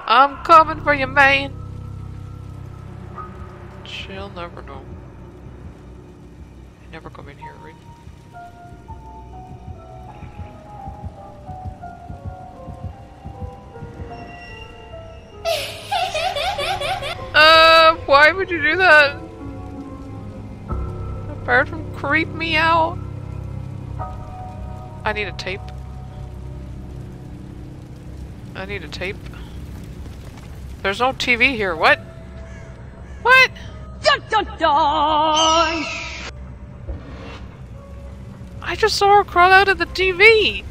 I'm coming for you, man. She'll never know. You never come in here, right? Why would you do that? Apart from creep me out. I need a tape. I need a tape. There's no TV here. What? What? Dun, dun, dun. I just saw her crawl out of the TV.